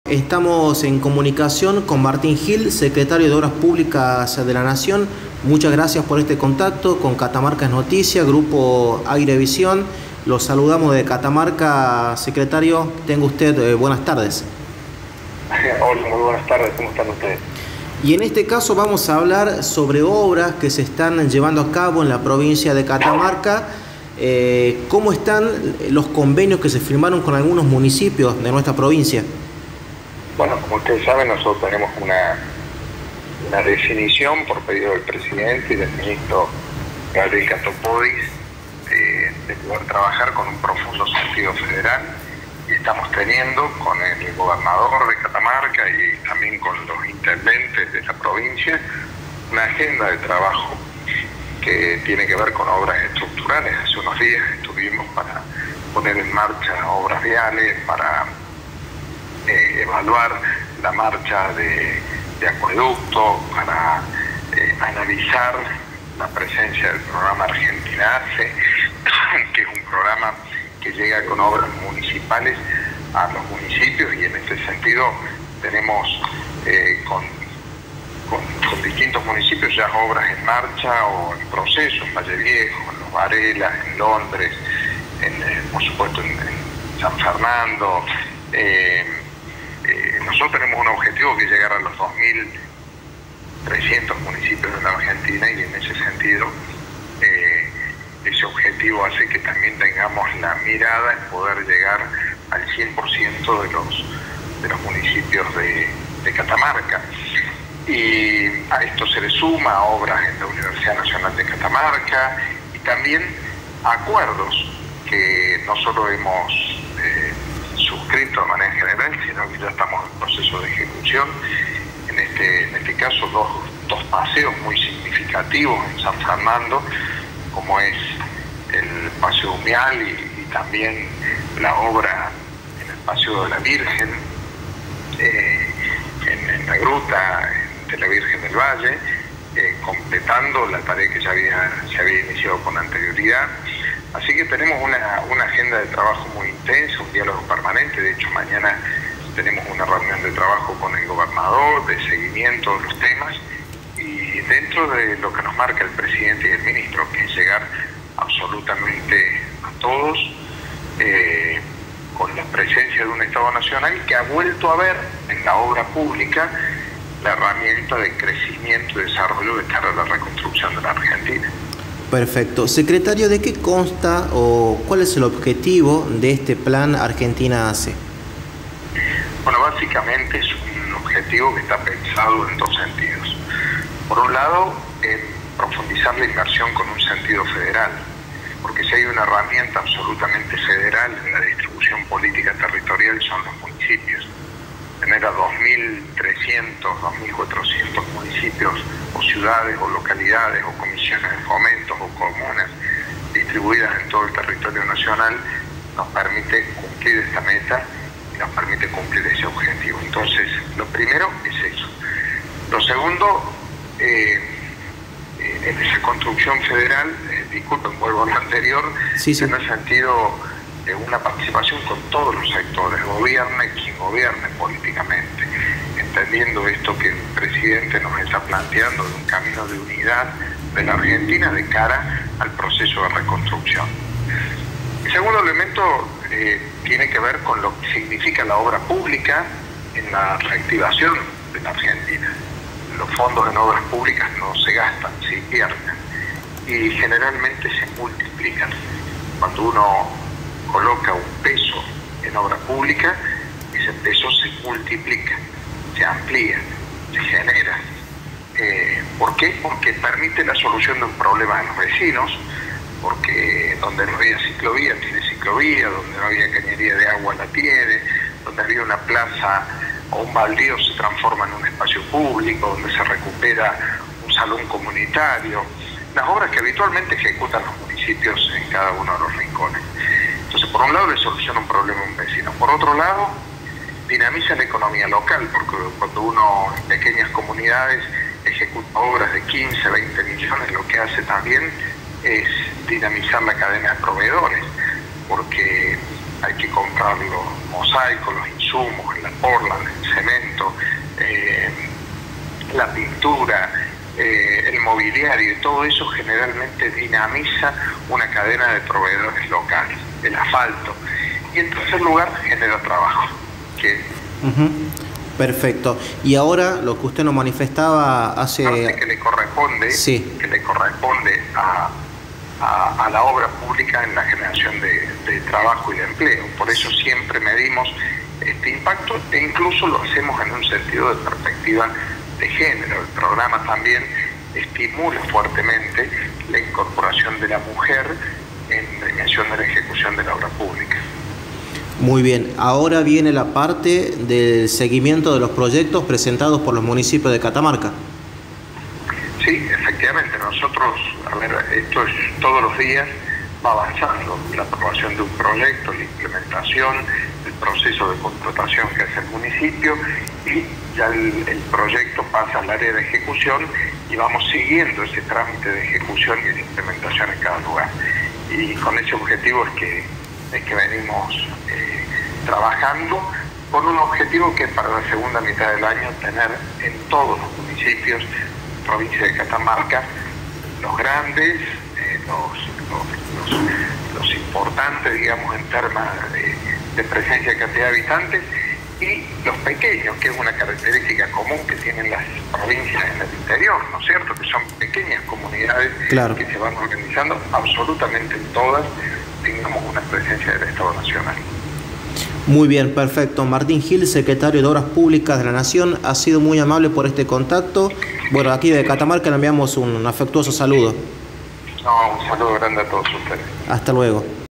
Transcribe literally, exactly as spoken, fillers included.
Estamos en comunicación con Martín Gil, secretario de Obras Públicas de la Nación. Muchas gracias por este contacto con Catamarca es Noticia, Grupo Airevisión. Los saludamos de Catamarca, secretario. Tenga usted eh, buenas tardes. Hola, muy buenas tardes. ¿Cómo están ustedes? Y en este caso vamos a hablar sobre obras que se están llevando a cabo en la provincia de Catamarca. Eh, ¿Cómo están los convenios que se firmaron con algunos municipios de nuestra provincia? Bueno, como ustedes saben, nosotros tenemos una, una definición por pedido del presidente y del ministro Gabriel Catopodis de, de poder trabajar con un profundo sentido federal, y estamos teniendo con el gobernador de Catamarca y también con los intendentes de la provincia una agenda de trabajo que tiene que ver con obras estructurales. Hace unos días estuvimos para poner en marcha obras viales, para Eh, evaluar la marcha de, de acueducto, para eh, analizar la presencia del programa Argentina Hace, que es un programa que llega con obras municipales a los municipios, y en este sentido tenemos eh, con, con, con distintos municipios ya obras en marcha o en proceso, en Valle Viejo, en Los Varelas, en Londres, en, eh, por supuesto en, en San Fernando. eh, Eh, nosotros tenemos un objetivo que es llegar a los dos mil trescientos municipios de la Argentina, y en ese sentido eh, ese objetivo hace que también tengamos la mirada en poder llegar al cien por ciento de los, de los municipios de, de Catamarca. Y a esto se le suma obras en la Universidad Nacional de Catamarca y también acuerdos que no solo hemos eh, suscrito de manera general, sino que ya estamos en proceso de ejecución. En este, en este caso, dos, dos paseos muy significativos en San Fernando, como es el Paseo Umial y, y también la obra en el Paseo de la Virgen, eh, en, en la gruta de la Virgen del Valle, eh, completando la tarea que ya había, se había iniciado con anterioridad. Así que tenemos una, una agenda de trabajo muy intensa, un diálogo permanente. De hecho, mañana tenemos una reunión de trabajo con el gobernador, de seguimiento de los temas, y dentro de lo que nos marca el presidente y el ministro, que es llegar absolutamente a todos, eh, con la presencia de un Estado nacional que ha vuelto a ver en la obra pública la herramienta de crecimiento y desarrollo de cara a la reconstrucción de la Argentina. Perfecto. Secretario, ¿de qué consta o cuál es el objetivo de este plan Argentina Hace? Bueno, básicamente es un objetivo que está pensado en dos sentidos. Por un lado, en profundizar la inversión con un sentido federal, porque si hay una herramienta absolutamente federal en la distribución política territorial son los municipios. Tener a dos mil trescientos, dos mil cuatrocientos municipios o ciudades o localidades o comisiones de fomentos o comunas distribuidas en todo el territorio nacional nos permite cumplir esta meta y nos permite cumplir ese objetivo. Entonces, lo primero es eso. Lo segundo, eh, en esa construcción federal, eh, disculpen, vuelvo a lo anterior, sí, sí. en el sentido de una participación con todos los sectores, gobierne quien gobierne políticamente, entendiendo esto que el presidente nos está planteando de un camino de unidad de la Argentina de cara al proceso de reconstrucción. El segundo elemento eh, tiene que ver con lo que significa la obra pública en la reactivación de la Argentina. Los fondos en obras públicas no se gastan, se invierten y generalmente se multiplican. Cuando uno coloca un peso en obra pública, ese peso se multiplica, se amplía, se genera. Eh, ¿Por qué? Porque permite la solución de un problema de los vecinos, porque donde no había ciclovía tiene ciclovía, donde no había cañería de agua la tiene, donde había una plaza o un baldío se transforma en un espacio público, donde se recupera un salón comunitario, las obras que habitualmente ejecutan los municipios en cada uno de los rincones. Entonces, por un lado le soluciona un problema a un vecino, por otro lado dinamiza la economía local, porque cuando uno en pequeñas comunidades ejecuta obras de quince, veinte millones, lo que hace también es dinamizar la cadena de proveedores, porque hay que comprar los mosaicos, los insumos, la porla, el cemento, eh, la pintura, eh, el mobiliario, y todo eso generalmente dinamiza una cadena de proveedores locales, el asfalto. Y en tercer lugar, genera trabajo. Que uh-huh. Perfecto. Y ahora lo que usted nos manifestaba hace... que le corresponde, sí. que le corresponde a, a, a la obra pública en la generación de, de trabajo y de empleo. Por eso siempre medimos este impacto e incluso lo hacemos en un sentido de perspectiva de género. El programa también estimula fuertemente la incorporación de la mujer en premiación de la ejecución de la obra pública. Muy bien, ahora viene la parte del seguimiento de los proyectos presentados por los municipios de Catamarca. Sí, efectivamente, nosotros, a ver, esto es todos los días, va avanzando la aprobación de un proyecto, la implementación, el proceso de contratación que hace el municipio, y ya el, el proyecto pasa al área de ejecución y vamos siguiendo ese trámite de ejecución y de implementación en cada lugar. Y con ese objetivo es que, es que venimos eh, trabajando con un objetivo que es para la segunda mitad del año tener en todos los municipios, provincia de Catamarca, los grandes, eh, los, los, los, los importantes, digamos, en términos de, de presencia y cantidad de habitantes, y los pequeños, que es una característica común que tienen las provincias en el interior, ¿no es cierto?, que son pequeñas comunidades, claro, que se van organizando, absolutamente en todas tengamos una presencia del Estado Nacional. Muy bien, perfecto. Martín Gil, secretario de Obras Públicas de la Nación, ha sido muy amable por este contacto. Bueno, aquí de Catamarca le enviamos un afectuoso saludo. No, un saludo grande a todos ustedes. Hasta luego.